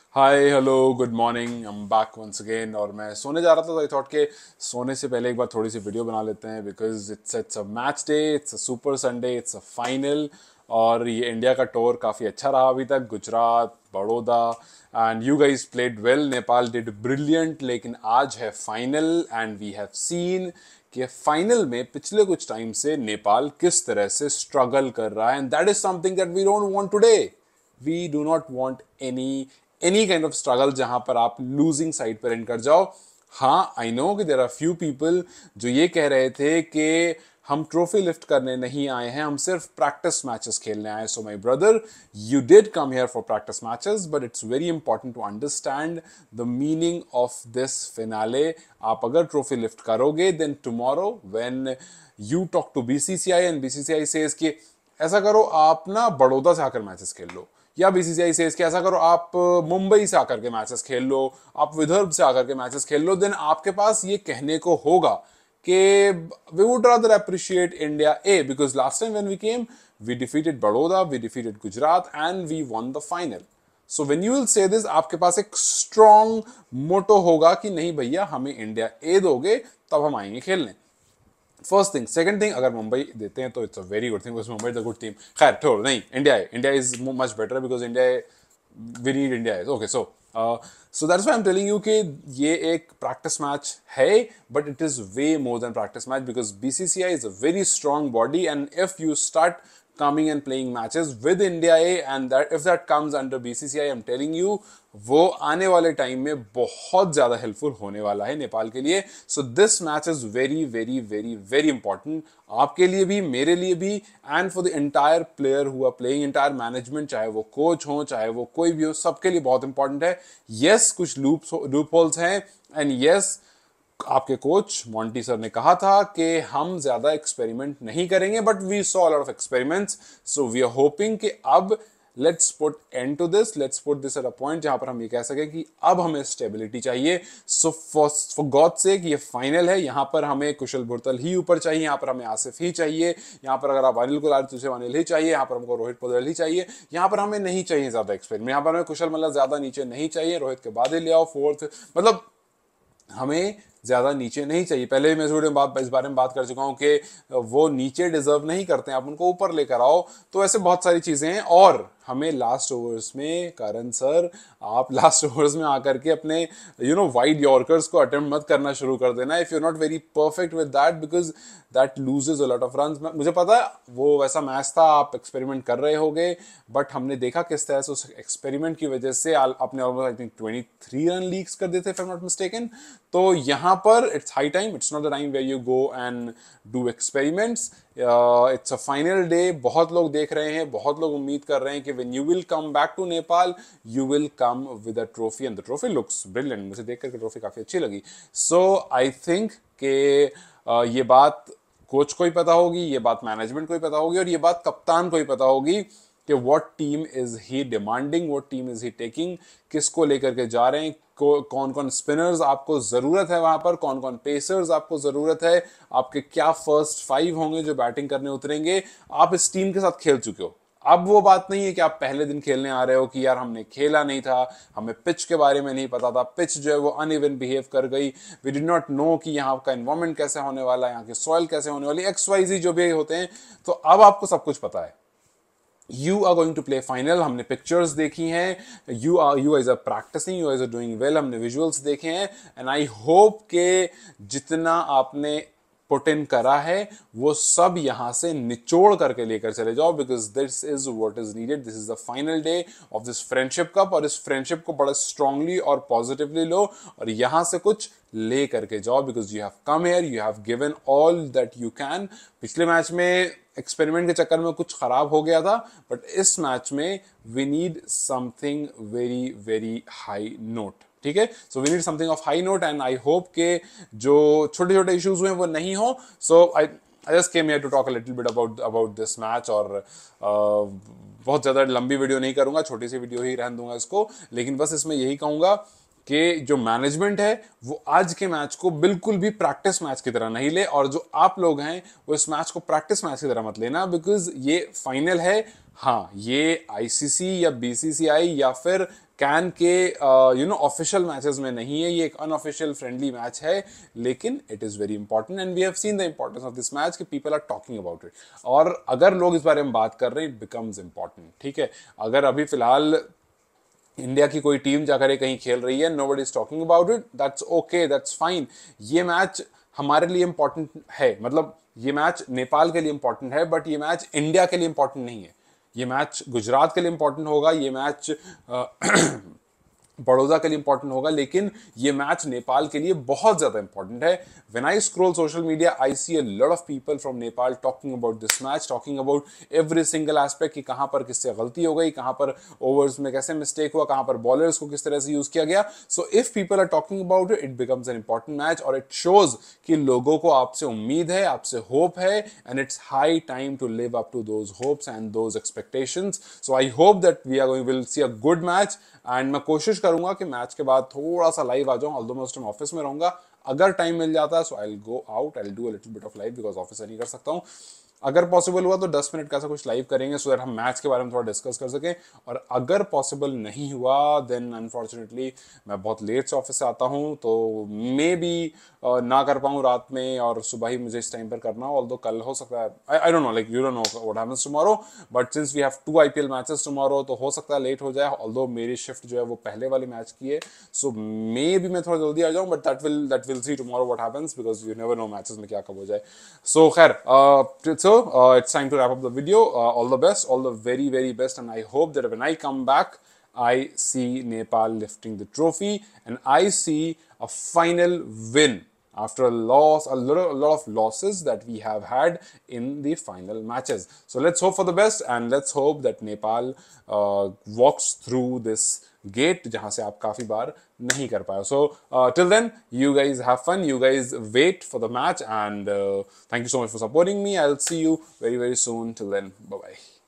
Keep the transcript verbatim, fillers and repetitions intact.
Hi hello good morning I am back once again. और मैं सोने जा रहा था तो आई थॉट के सोने से पहले एक बार थोड़ी सी वीडियो बना लेते हैं because it's it's a match day, it's a super Sunday, it's a final. और ये इंडिया का टूर काफ़ी अच्छा रहा अभी तक, Gujarat, Baroda, and you guys played well, Nepal did brilliant. लेकिन आज है final and we have seen कि फाइनल में पिछले कुछ टाइम से नेपाल किस तरह से स्ट्रगल कर रहा है, and that is something that we don't want today. We do not want any any kind of struggle जहां पर आप लूजिंग साइड पर एंड कर जाओ। हाँ, आई नो कि देर आर फ्यू पीपल जो ये कह रहे थे कि हम ट्रॉफी लिफ्ट करने नहीं आए हैं, हम सिर्फ प्रैक्टिस मैचेस खेलने आए। So my brother, you did come here for practice matches, but it's very important to understand the meaning of this finale. आप अगर ट्रॉफी लिफ्ट करोगे then tomorrow when you talk to BCCI and BCCI says कि ऐसा करो आप ना बड़ौदा से आकर मैचेस खेल लो, या बीसीसीआई से इसके ऐसा करो आप मुंबई से आकर के मैचेस खेल लो, आप विदर्भ से आकर के मैचेस खेल लो, देन आपके पास ये कहने को होगा कि we would rather appreciate India A because last time when we came we defeated Baroda, we defeated Gujarat and we won the final. So when you will say this, आपके पास एक स्ट्रॉन्ग मोटो होगा कि नहीं भैया हमें इंडिया ए दोगे तब हम आएंगे खेलने। First thing. सेकंड थिंग, अगर मुंबई देते हैं तो it's a very good thing, because Mumbai is a good team. खैर छोड़, नहीं, इंडिया है, India is much better because India, we need India is okay. So so that's why I am telling you कि ये एक प्रैक्टिस मैच है, but it is way more than practice match because BCCI is a very strong body, and if you start coming and playing matches with India A, and that if that comes under B C C I, I'm telling you वो आने वाले time में बहुत ज्यादा helpful होने वाला है नेपाल के लिए। So this match is very very very very important, आपके लिए भी, मेरे लिए भी, and for the entire player who are playing, entire management, चाहे वो कोच हो चाहे वो कोई भी हो, सबके लिए बहुत इंपॉर्टेंट है। यस, कुछ लूप्स लूप होल्स हैं, एंड यस, आपके कोच मॉन्टी सर ने कहा था कि हम ज्यादा एक्सपेरिमेंट नहीं करेंगे, but we saw a lot of experiments. So we are hoping कि अब let's put end to this, let's put this at a point जहां पर हम ये कह सकें कि अब हमें स्टेबिलिटी चाहिए। So for for God sake ये फाइनल है, यहां पर हमें कुशल भुरतल ही ऊपर चाहिए, यहां पर हमें आसिफ ही चाहिए, यहां पर अगर आप अनिल को ला तुझे अनिल ही चाहिए, यहां पर हमको रोहित पोदल ही चाहिए, यहां पर हमें नहीं चाहिए ज्यादा एक्सपेरिमेंट, यहां पर हमें कुशल मल्ला ज्यादा नीचे नहीं चाहिए, रोहित के बाद ही ले आओ फोर्थ, मतलब हमें ज्यादा नीचे नहीं चाहिए। पहले भी मैं इस वीडियो में बात इस बारे में बात कर चुका हूं कि वो नीचे डिजर्व नहीं करते हैं, आप उनको ऊपर लेकर आओ। तो ऐसे बहुत सारी चीजें हैं, और हमें लास्ट ओवर्स में, करण सर, आप लास्ट ओवर्स में आकर के अपने यू नो वाइड यॉर्कर्स को अटेम्प्ट मत करना शुरू कर देना if you not very perfect with that, because that loses a lot of runs. मुझे पता है वो वैसा मैच था, आप एक्सपेरिमेंट कर रहे होगे, बट हमने देखा किस तरह से उस एक्सपेरिमेंट की वजह से आपने almost I think twenty three run leaks कर देते, if I am not mistaken. तो यहाँ पर it's high time, it's not the time where you go and do experiments. It's a final day, बहुत लोग देख रहे हैं, बहुत लोग उम्मीद कर रहे हैं कि when you will come back to Nepal you will come with a trophy, and the trophy looks brilliant. मुझे देख करके ट्रॉफी काफी अच्छी लगी। सो आई थिंक कि uh, ये बात कोच को ही पता होगी, ये बात मैनेजमेंट को ही पता होगी, और ये बात कप्तान को ही पता होगी कि what team is he demanding, what team is he taking, किसको लेकर के जा रहे हैं, कौन कौन स्पिनर्स आपको जरूरत है वहां पर, कौन कौन पेसर्स आपको जरूरत है, आपके क्या फर्स्ट फाइव होंगे जो बैटिंग करने उतरेंगे। आप इस टीम के साथ खेल चुके हो, अब वो बात नहीं है कि आप पहले दिन खेलने आ रहे हो कि यार हमने खेला नहीं था, हमें पिच के बारे में नहीं पता था, पिच जो है वो अनइवन बिहेव कर गई, वी डिड नॉट नो कि यहाँ का एनवायरमेंट कैसे होने वाला है, यहाँ की सॉइल कैसे होने वाली, एक्स वाई जी जो भी होते हैं। तो अब आपको सब कुछ पता है, you are going to play final, हमने पिक्चर्स देखी हैं, you are you as a practicing, you as a doing well, हमने विजुअल्स देखे हैं, एंड आई होप के जितना आपने पुट इन करा है वो सब यहां से निचोड़ करके लेकर चले जाओ, because this is what is needed, this is the final day of this friendship cup, और इस फ्रेंडशिप को बड़ा स्ट्रांगली और पॉजिटिवली लो और यहां से कुछ ले करके जाओ, because you have come here, you have given all that you can. पिछले मैच में एक्सपेरिमेंट के चक्कर में कुछ खराब हो गया था, बट इस मैच में we need something very very high note, ठीक है। So we need something of high note, and I hope के जो छोटे छोटे इश्यूज हुए वो नहीं हो। So I I just came here to talk a little bit about about this match, और uh, बहुत ज़्यादा लंबी वीडियो नहीं करूंगा, छोटी सी वीडियो ही रहने दूंगा इसको, लेकिन बस इसमें यही कहूंगा कि जो मैनेजमेंट है वो आज के मैच को बिल्कुल भी प्रैक्टिस मैच की तरह नहीं ले, और जो आप लोग हैं वो इस मैच को प्रैक्टिस मैच की तरह मत लेना, बिकॉज ये फाइनल है। हाँ, ये आईसीसी या बीसीसीआई या फिर कैन के यू नो ऑफिशियल मैचेस में नहीं है, ये एक अनऑफिशियल फ्रेंडली मैच है, लेकिन it is very important and we have seen the importance of this match कि people are talking about it, और अगर लोग इस बारे में बात कर रहे हैं इट बिकम्स इंपॉर्टेंट। ठीक है, अगर अभी फिलहाल इंडिया की कोई टीम जाकर कहीं खेल रही है, nobody is talking about it, that's okay, that's fine. ये मैच हमारे लिए इंपॉर्टेंट है, मतलब ये मैच नेपाल के लिए इंपॉर्टेंट है, बट ये मैच इंडिया के लिए इंपॉर्टेंट नहीं है। ये मैच गुजरात के लिए इंपॉर्टेंट होगा, ये मैच बड़ौदा के लिए इंपॉर्टेंट होगा, लेकिन ये मैच नेपाल के लिए बहुत ज्यादा इंपॉर्टेंट है। When I scroll social media I see a lot of people from Nepal talking about this match, talking about every single aspect कि कहां पर किससे गलती हो गई, कहां पर ओवर्स में कैसे मिस्टेक हुआ, कहां पर बॉलर्स को किस तरह से यूज किया गया। So if people are talking about it, it becomes an important match, और इट शोज कि लोगों को आपसे उम्मीद है, आपसे होप है, and it's high time to live up to those hopes and those expectations. So I hope that we are going will see a good match, and मैं कोशिश करूंगा कि मैच के बाद थोड़ा सा लाइव आ जाऊं, ऑल्दो मैं उस टाइम ऑफिस में रहूंगा। अगर टाइम मिल जाता है so I will go out, I will do a little bit of live, because office से नहीं कर सकता हूं। अगर पॉसिबल हुआ तो दस मिनट का ऐसा कुछ लाइव करेंगे, सो दैट हम मैच के बारे में थोड़ा डिस्कस कर सकें। और अगर पॉसिबल नहीं हुआ देन अनफॉर्चुनेटली मैं बहुत लेट से ऑफिस से आता हूं, तो मे बी ना कर पाऊं रात में और सुबह ही मुझे इस टाइम पर करना हो, ऑल्दो कल हो सकता है, I don't know, like you don't know what happens tomorrow, but since we have two IPL matches tomorrow तो हो सकता है लेट हो जाए, ऑल्दो मेरी शिफ्ट जो है वो पहले वाली मैच की है, सो मे बी मैं थोड़ा जल्दी आ जाऊं, but that will that will see tomorrow what happens, because you never know matches में क्या कब हो जाए। सो खैर, so it's time to wrap up the video. Uh, all the best, all the very, very best. And I hope that when I come back, I see Nepal lifting the trophy and I see a final win after a loss, a lot, a lot of losses that we have had in the final matches. So let's hope for the best and let's hope that Nepal uh, walks through this gate जहां से आप काफी बार नहीं कर पाए. So uh, till then, you guys have fun. You guys wait for the match, and uh, thank you so much for supporting me. I'll see you very very soon. Till then, bye bye.